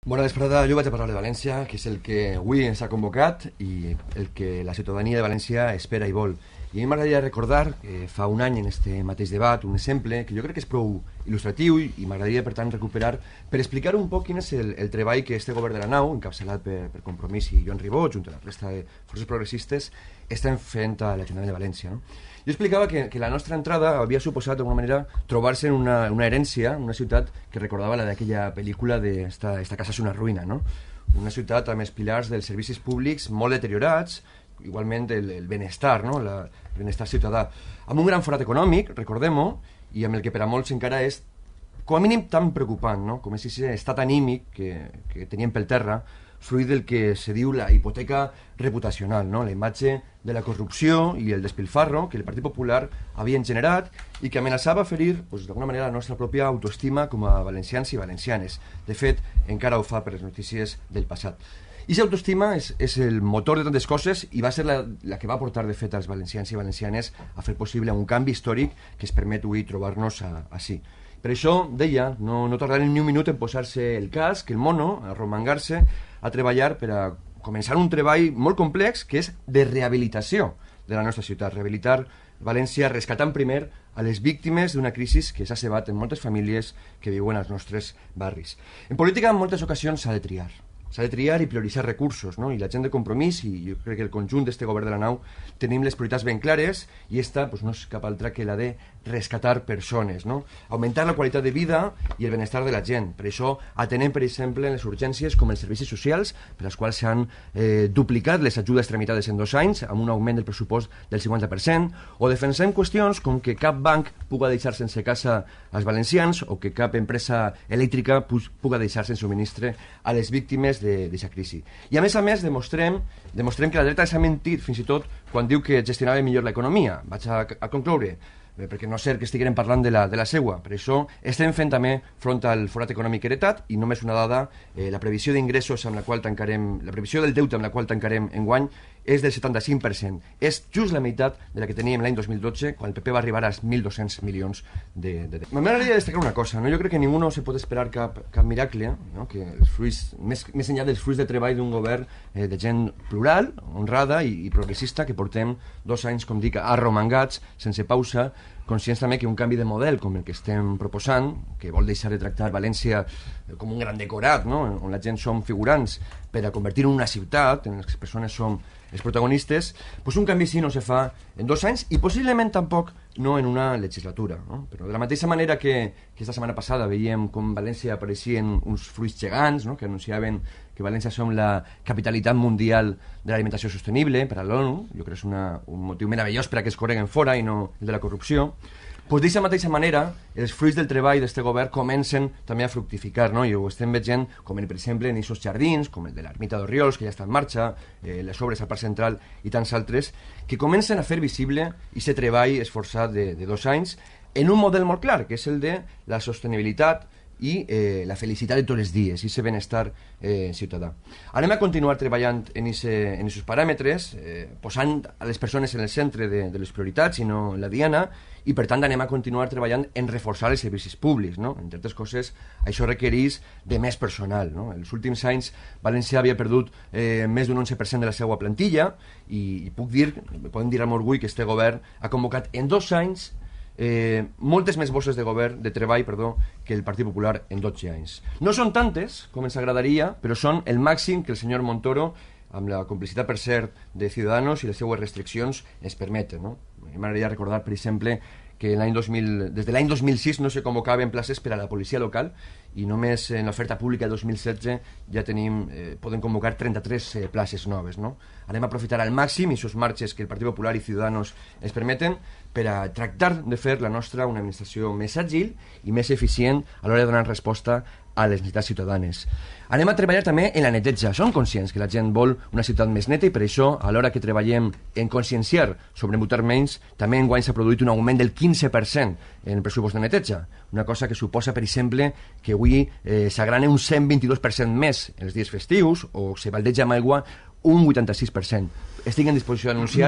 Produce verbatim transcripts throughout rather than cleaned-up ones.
Bona vesprada, jo vaig a parlar de València, que és el que avui ens ha convocat i el que la ciutadania de València espera i vol. I a mi m'agradaria recordar que fa un any en este mateix debat un exemple que jo crec que és prou il·lustratiu i m'agradaria per tant recuperar per explicar un poc quin és el, el treball que este govern de la nau, encapçalat per, per Compromís i Joan Ribó, junt a la resta de forces progressistes, estan fent a l'Ajuntament de València, no? Jo explicava que, que la nostra entrada havia suposat d'alguna manera trobar-se en una, una herència, una ciutat que recordava la d'aquella pel·lícula de esta, esta casa és una ruïna, no? Una ciutat amb els pilars dels servicis públics molt deteriorats, igualment el, el benestar, no? La, el benestar ciutadà, amb un gran forat econòmic, recordem-ho, i amb el que per a molts encara és com a mínim tan preocupant, no? Com és aquest estat anímic que, que teníem pel terra, fruit del que se diu la hipoteca reputacional, no? La imatge de la corrupció i el despilfarro que el Partit Popular havien generat i que amenaçava ferir, pues, d'alguna manera, la nostra pròpia autoestima com a valencians i valencianes. De fet, encara ho fa per les notícies del passat. I aquesta autoestima és, és el motor de tantes coses i va ser la, la que va portar, de fet, als valencians i valencianes a fer possible un canvi històric que es permet avui trobar-nos així. Per això, deia, no, no tardarem ni un minut en posar-se el casc, el mono, a romangar-se, a treballar per a començar un treball molt complex que és de rehabilitació de la nostra ciutat, rehabilitar València rescatant primer a les víctimes d'una crisi que s'ha cebat en moltes famílies que viuen als nostres barris. En política en moltes ocasions s'ha de triar, s'ha de triar i prioritzar recursos, no? I la gent de Compromís, i jo crec que el conjunt d'este govern de la nau, tenim les prioritats ben clares i esta pues, no és cap altra que la de rescatar persones, no? Augmentar la qualitat de vida i el benestar de la gent. Per això atenem, per exemple, les urgències com els servicis socials, per les quals s'han eh, duplicat les ajudes tramitades en dos anys, amb un augment del pressupost del cinquanta per cent, o defensem qüestions com que cap banc puga deixar sense casa als valencians o que cap empresa elèctrica puga deixar sense subministre a les víctimes d'aquesta crisi. I a més a més demostrem, demostrem que la dreta s'ha mentit fins i tot quan diu que gestionava millor l'economia. Vaig a, a concloure, eh, perquè no és cert que estiguem parlant de la, de la seua. Per això estem fent també front al forat econòmic heretat i només una dada, eh, la previsió d'ingressos amb la qual tancarem, la previsió del deute amb la qual tancarem enguany és del setanta-cinc per cent. És just la meitat de la que teníem l'any dos mil dotze, quan el P P va arribar als mil dos-cents milions de... de... M'agradaria destacar una cosa, no? Jo crec que ningú no se pot esperar cap, cap miracle, no? Que els fruits, més, més enllà dels fruits de treball d'un govern eh, de gent plural, honrada i, i progressista, que portem dos anys, com dic, arromangats, sense pausa, conscients també que un canvi de model com el que estem proposant, que vol deixar de tractar València com un gran decorat, no? On la gent som figurants, per a convertir en una ciutat, en les persones som els protagonistes, doncs un canvi així no se fa en dos anys i possiblement tampoc no en una legislatura, no? Però de la mateixa manera que, que esta setmana passada veiem com València apareixien uns fruits gegants, no? Que anunciaven que València som la capitalitat mundial de l'alimentació sostenible per a l'ONU, jo crec que és una, un motiu meravellós per a que es correguen fora i no el de la corrupció. Pues d'aquesta mateixa manera, els fruits del treball d'aquest govern comencen també a fructificar, no? I ho estem veient, com per exemple en aquests jardins, com el de l'Ermita d'Orriols, que ja està en marxa, eh, les obres al Parc Central i tants altres, que comencen a fer visible aquest treball esforçat de, de dos anys en un model molt clar, que és el de la sostenibilitat i eh, la felicitat de tots els dies, i aquest benestar eh, ciutadà. Anem a continuar treballant en aquests paràmetres, eh, posant a les persones en el centre de, de les prioritats i no en la diana, i per tant anem a continuar treballant en reforçar els servicis públics, no? Entre altres coses, això requereix de més personal, no? En els últims anys València havia perdut eh, més d'un onze per cent de la seva plantilla i, i puc dir, podem dir amb orgull que este govern ha convocat en dos anys Eh, moltes més bosses de govern de treball perdó, que el Partit Popular en dotze anys. No són tantes com ens agradaria, però són el màxim que el senyor Montoro, amb la complicitat per cert de Ciudadanos i les seues restriccions, ens permeten, no? M'agradaria recordar, per exemple, que l'any dos mil, des de l'any dos mil sis no se convocaven places per a la policia local i només en l'oferta pública del dos mil setze ja tenim, eh, podem convocar trenta-tres eh, places noves, no? Anem a aprofitar al màxim aquests marges que el Partit Popular i Ciudadanos ens permeten per a tractar de fer la nostra una administració més àgil i més eficient a l'hora de donar resposta a les necessitats ciutadanes. Anem a treballar també en la neteja. Som conscients que la gent vol una ciutat més neta i per això, a l'hora que treballem en conscienciar sobre mutar menys, també enguany s'ha produït un augment del quinze per cent en el pressupost de neteja. Una cosa que suposa, per exemple, que avui eh, s'agrana un cent vint-i-dos per cent més en els dies festius o se baldeja amb aigua un vuitanta-sis per cent. Estic en disposició d'anunciar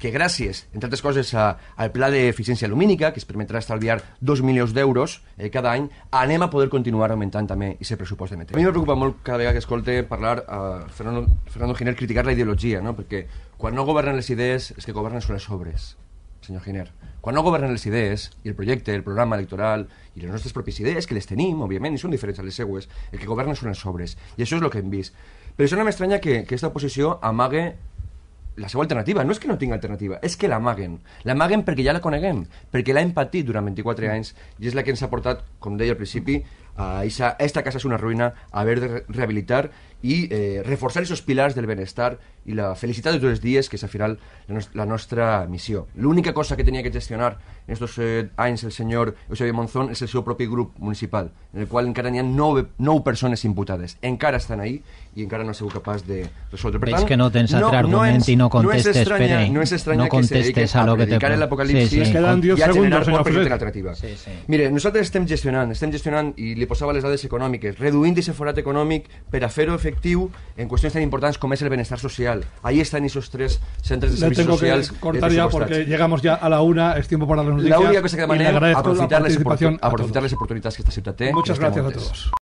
que gràcies, entre altres coses, a, al pla d'eficiència lumínica, que es permetrà estalviar dos milions d'euros eh, cada any, anem a poder continuar augmentant també aquest pressupost de neteja. A mi me preocupa molt cada vegada que escolte parlar a Fernando, Fernando Giner criticar la ideologia, no? Perquè quan no governen les idees és que governen són les obres, senyor Giner. Quan no governen les idees, i el projecte, el programa electoral, i les nostres pròpies idees, que les tenim, òbviament, i són diferents a les seues, el que governen són les obres. I això és el que hem vist. Per això no m'estranya que, que aquesta oposició amague la seva alternativa. No és que no tingui alternativa, és que l'amaguen. L'amaguen perquè ja la coneguem, perquè l'hem patit durant vint-i-quatre anys i és la que ens ha portat, com deia al principi, a esa, esta casa és una ruïna, a haver de rehabilitar i eh, reforçar aquests pilars del benestar i la felicitat de tots els dies, que és al final la, nos la nostra missió. L'única cosa que tenia que gestionar en aquests eh, anys el senyor Eusebio Monzón és el seu propi grup municipal, en el qual encara n'hi ha nou, nou persones imputades. Encara estan ahí i encara no ha sigut capaç de resoldre. Per tant, veig que no tens altre no, argument no i no contestes, no estranya, Pere. No és estranya no contestes a, a lo que te... predicar l'apocalipsis sí, sí. i a generar por perquè té l'alternativa. Sí, sí. Mire, nosaltres estem gestionant, estem gestionant, i li posava les dades econòmiques, reduint aquest forat econòmic per a fer-ho efectiu en qüestions tan importants com és el benestar social. Ahí están esos tres centros de servicios sociales. Le tengo que cortar ya porque llegamos ya a la una, es tiempo para las noticias. La única cosa que demanem, aprofitar, aprovechar les oportunidades que esta ciutat té. Muchas gracias a todos.